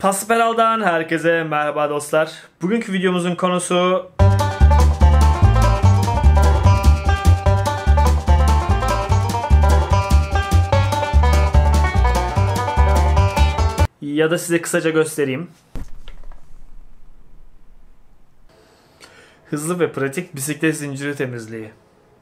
Pasperal'dan herkese merhaba dostlar. Bugünkü videomuzun konusu ya da size kısaca göstereyim. Hızlı ve pratik bisiklet zinciri temizliği.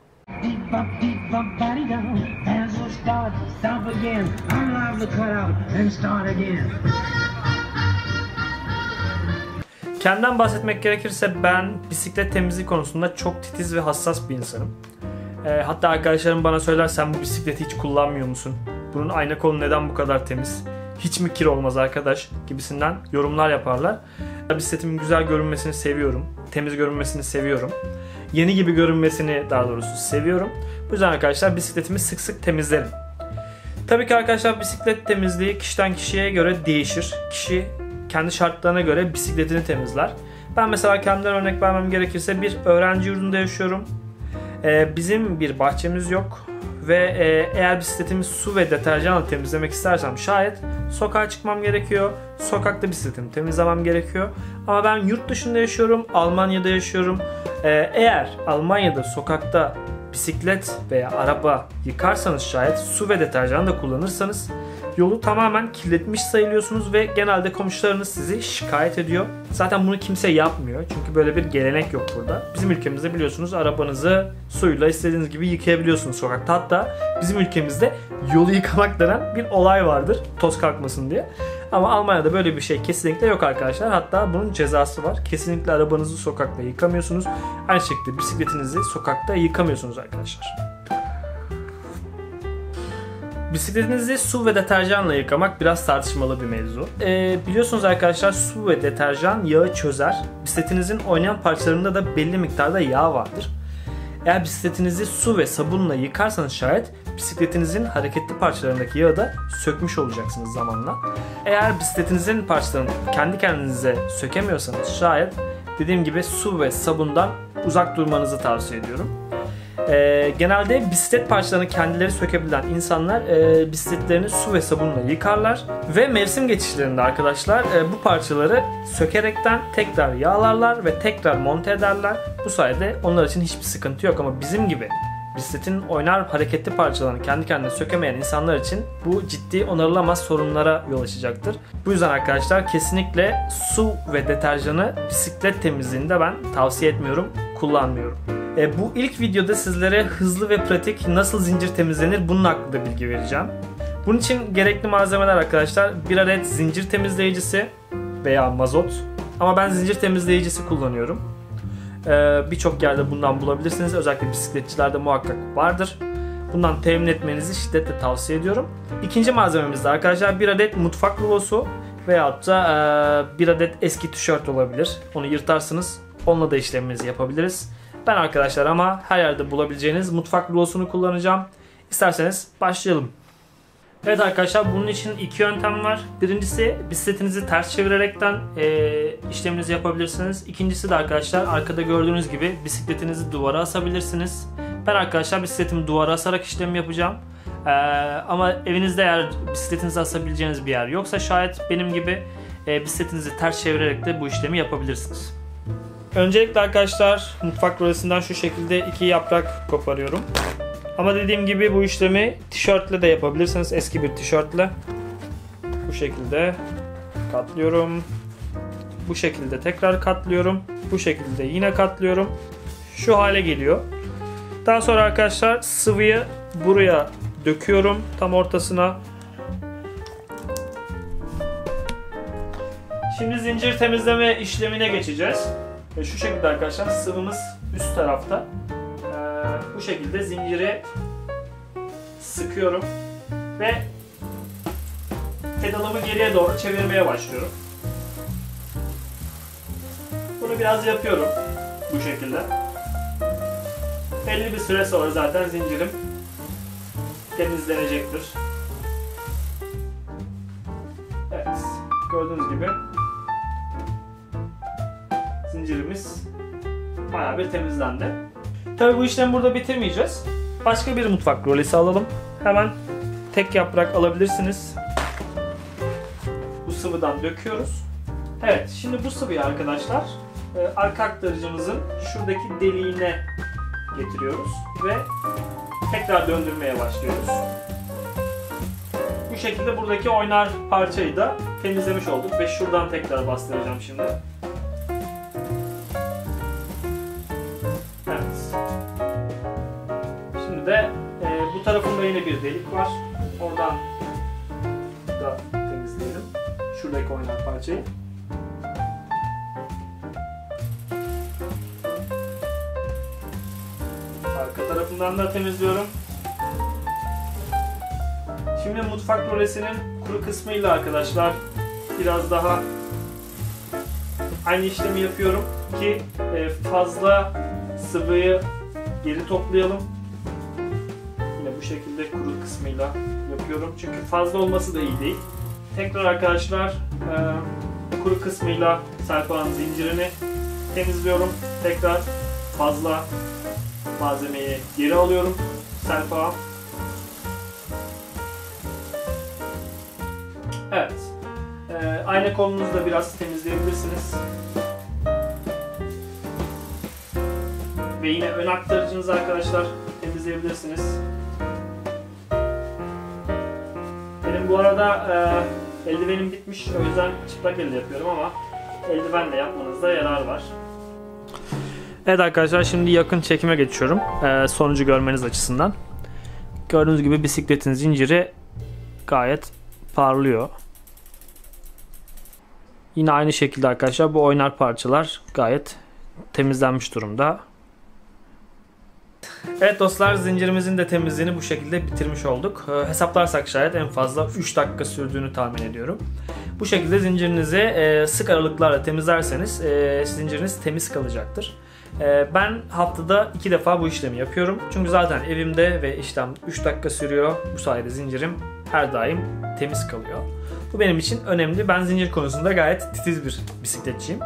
Kendimden bahsetmek gerekirse ben bisiklet temizliği konusunda çok titiz ve hassas bir insanım. Hatta arkadaşlarım bana söyler, sen bu bisikleti hiç kullanmıyor musun? Bunun ayna kolu neden bu kadar temiz? Hiç mi kir olmaz arkadaş? Gibisinden yorumlar yaparlar. Bisikletimin güzel görünmesini seviyorum. Temiz görünmesini seviyorum. Yeni gibi görünmesini daha doğrusu seviyorum. Bu yüzden arkadaşlar bisikletimi sık sık temizlerim. Tabii ki arkadaşlar bisiklet temizliği kişiden kişiye göre değişir. Kişi kendi şartlarına göre bisikletini temizler. Ben mesela kendimden örnek vermem gerekirse bir öğrenci yurdunda yaşıyorum. Bizim bir bahçemiz yok. Ve eğer bisikletimi su ve deterjanla temizlemek istersem şayet sokağa çıkmam gerekiyor. Sokakta bisikletimi temizlemem gerekiyor. Ama ben yurt dışında yaşıyorum. Almanya'da yaşıyorum. Eğer Almanya'da sokakta bisiklet veya araba yıkarsanız şayet su ve deterjan da kullanırsanız yolu tamamen kirletmiş sayılıyorsunuz ve genelde komşularınız sizi şikayet ediyor. Zaten bunu kimse yapmıyor çünkü böyle bir gelenek yok burada. Bizim ülkemizde biliyorsunuz arabanızı suyla istediğiniz gibi yıkayabiliyorsunuz sokakta. Hatta bizim ülkemizde yolu yıkamak denen bir olay vardır toz kalkmasın diye. Ama Almanya'da böyle bir şey kesinlikle yok arkadaşlar. Hatta bunun cezası var. Kesinlikle arabanızı sokakta yıkamıyorsunuz. Aynı şekilde bisikletinizi sokakta yıkamıyorsunuz arkadaşlar. Bisikletinizi su ve deterjanla yıkamak biraz tartışmalı bir mevzu. Biliyorsunuz arkadaşlar su ve deterjan yağı çözer. Bisikletinizin oynayan parçalarında da belli miktarda yağ vardır. Eğer bisikletinizi su ve sabunla yıkarsanız şayet bisikletinizin hareketli parçalarındaki yağı da sökmüş olacaksınız zamanla. Eğer bisikletinizin parçalarını kendi kendinize sökemiyorsanız şayet dediğim gibi su ve sabundan uzak durmanızı tavsiye ediyorum. Genelde bisiklet parçalarını kendileri sökebilen insanlar bisikletlerini su ve sabunla yıkarlar ve mevsim geçişlerinde arkadaşlar bu parçaları sökerekten tekrar yağlarlar ve tekrar monte ederler. Bu sayede onlar için hiçbir sıkıntı yok ama bizim gibi bisikletin oynar hareketli parçalarını kendi kendine sökemeyen insanlar için bu ciddi onarılamaz sorunlara yol açacaktır. Bu yüzden arkadaşlar kesinlikle su ve deterjanı bisiklet temizliğinde ben tavsiye etmiyorum, kullanmıyorum. Bu ilk videoda sizlere hızlı ve pratik nasıl zincir temizlenir bunun hakkında bilgi vereceğim. Bunun için gerekli malzemeler arkadaşlar bir adet zincir temizleyicisi veya mazot. Ama ben zincir temizleyicisi kullanıyorum. Birçok yerde bundan bulabilirsiniz. Özellikle bisikletçilerde muhakkak vardır. Bundan temin etmenizi şiddetle tavsiye ediyorum. İkinci malzememiz de arkadaşlar bir adet mutfak rulosu veyahut da bir adet eski tişört olabilir. Onu yırtarsınız. Onunla da işlemimizi yapabiliriz. Ben arkadaşlar ama her yerde bulabileceğiniz mutfak rulosunu kullanacağım. İsterseniz başlayalım. Evet arkadaşlar bunun için iki yöntem var. Birincisi bisikletinizi ters çevirerekten işleminizi yapabilirsiniz. İkincisi de arkadaşlar arkada gördüğünüz gibi bisikletinizi duvara asabilirsiniz. Ben arkadaşlar bisikletimi duvara asarak işlemi yapacağım. Ama evinizde eğer bisikletinizi asabileceğiniz bir yer yoksa şayet benim gibi bisikletinizi ters çevirerek de bu işlemi yapabilirsiniz. Öncelikle arkadaşlar mutfak rulesinden şu şekilde iki yaprak koparıyorum. Ama dediğim gibi bu işlemi tişörtle de yapabilirsiniz. Eski bir tişörtle. Bu şekilde katlıyorum. Bu şekilde tekrar katlıyorum. Bu şekilde yine katlıyorum. Şu hale geliyor. Daha sonra arkadaşlar sıvıyı buraya döküyorum. Tam ortasına. Şimdi zincir temizleme işlemine geçeceğiz. Şu şekilde arkadaşlar sıvımız üst tarafta. Bu şekilde zinciri sıkıyorum ve pedalımı geriye doğru çevirmeye başlıyorum. Bunu biraz yapıyorum bu şekilde. Belli bir süre sonra zaten zincirim temizlenecektir. Evet, gördüğünüz gibi zincirimiz bayağı bir temizlendi. Tabii bu işlemi burada bitirmeyeceğiz. Başka bir mutfak rulesi alalım. Hemen tek yaprak alabilirsiniz. Bu sıvıdan döküyoruz. Evet, şimdi bu sıvıyı arkadaşlar arka aktarıcımızın şuradaki deliğine getiriyoruz ve tekrar döndürmeye başlıyoruz. Bu şekilde buradaki oynar parçayı da temizlemiş olduk ve şuradan tekrar bastıracağım şimdi. Evet. Şimdi de bu tarafında yine bir delik var. Oradan da temizleyelim. Şuradaki oynar parçayı. Arka tarafından da temizliyorum. Şimdi mutfak rölesinin kuru kısmıyla arkadaşlar biraz daha aynı işlemi yapıyorum ki fazla sıvıyı geri toplayalım. Yine bu şekilde kuru kısmıyla yapıyorum çünkü fazla olması da iyi değil. Tekrar arkadaşlar kuru kısmıyla serpağın zincirini temizliyorum. Tekrar fazla malzemeyi geri alıyorum serpağa. Evet. Ayna kolunuzu da biraz temizleyebilirsiniz. Ve yine ön aktarıcınızı arkadaşlar temizleyebilirsiniz. Benim bu arada eldivenim bitmiş. O yüzden çıplak elle yapıyorum ama eldivenle yapmanızda yarar var. Evet arkadaşlar, şimdi yakın çekime geçiyorum. Sonucu görmeniz açısından. Gördüğünüz gibi bisikletin zinciri gayet parlıyor. Yine aynı şekilde arkadaşlar bu oynar parçalar gayet temizlenmiş durumda. Evet dostlar, zincirimizin de temizliğini bu şekilde bitirmiş olduk. Hesaplarsak şayet en fazla 3 dakika sürdüğünü tahmin ediyorum. Bu şekilde zincirinizi sık aralıklarla temizlerseniz zinciriniz temiz kalacaktır. Ben haftada 2 defa bu işlemi yapıyorum. Çünkü zaten evimde ve işlem 3 dakika sürüyor. Bu sayede zincirim her daim temiz kalıyor. Bu benim için önemli. Ben zincir konusunda gayet titiz bir bisikletçiyim.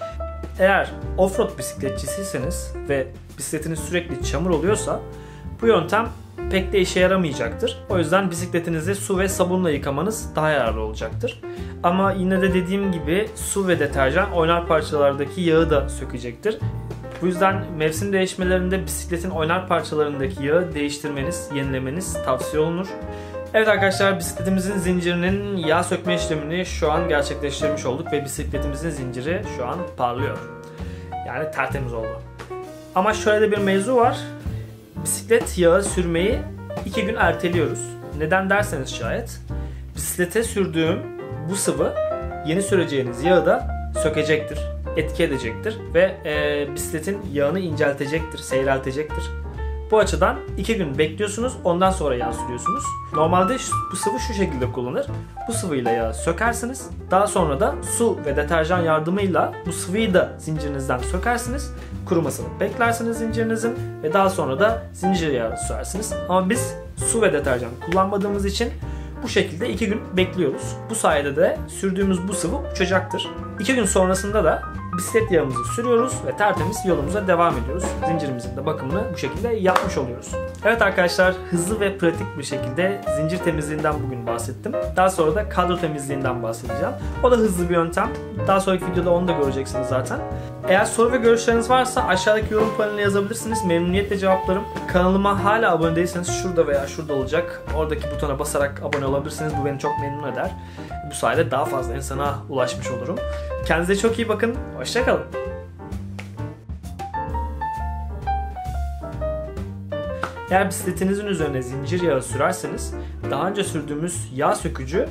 Eğer offroad bisikletçisiyseniz ve bisikletiniz sürekli çamur oluyorsa bu yöntem pek de işe yaramayacaktır. O yüzden bisikletinizi su ve sabunla yıkamanız daha yararlı olacaktır. Ama yine de dediğim gibi su ve deterjan oynar parçalardaki yağı da sökecektir. Bu yüzden mevsim değişmelerinde bisikletin oynar parçalarındaki yağı değiştirmeniz, yenilemeniz tavsiye olunur. Evet arkadaşlar, bisikletimizin zincirinin yağ sökme işlemini şu an gerçekleştirmiş olduk ve bisikletimizin zinciri şu an parlıyor. Yani tertemiz oldu. Ama şöyle de bir mevzu var. Bisiklet yağı sürmeyi 2 gün erteliyoruz. Neden derseniz şayet, bisiklete sürdüğüm bu sıvı yeni süreceğiniz yağı da sökecektir, etki edecektir ve bisikletin yağını inceltecektir, seyreltecektir. Bu açıdan 2 gün bekliyorsunuz, ondan sonra yağ sürüyorsunuz. Normalde bu sıvı şu şekilde kullanılır. Bu sıvıyla yağı sökersiniz. Daha sonra da su ve deterjan yardımıyla bu sıvıyı da zincirinizden sökersiniz. Kurumasını beklersiniz zincirinizin ve daha sonra da zincir yağı sürersiniz. Ama biz su ve deterjan kullanmadığımız için bu şekilde 2 gün bekliyoruz. Bu sayede de sürdüğümüz bu sıvı uçacaktır. 2 gün sonrasında da bisiklet yağımızı sürüyoruz ve tertemiz yolumuza devam ediyoruz. Zincirimizin de bakımını bu şekilde yapmış oluyoruz. Evet arkadaşlar, hızlı ve pratik bir şekilde zincir temizliğinden bugün bahsettim. Daha sonra da kadro temizliğinden bahsedeceğim. O da hızlı bir yöntem. Daha sonraki videoda onu da göreceksiniz zaten. Eğer soru ve görüşleriniz varsa aşağıdaki yorum paneline yazabilirsiniz. Memnuniyetle cevaplarım. Kanalıma hala abone değilseniz şurada veya şurada olacak. Oradaki butona basarak abone olabilirsiniz. Bu beni çok memnun eder. Bu sayede daha fazla insana ulaşmış olurum. Kendinize çok iyi bakın. Hoşça kalın. Eğer bisikletinizin üzerine zincir yağı sürerseniz daha önce sürdüğümüz yağ sökücü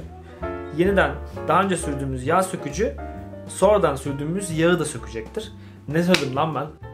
sonradan sürdüğümüz yağı da sökecektir. Ne söyledim lan ben?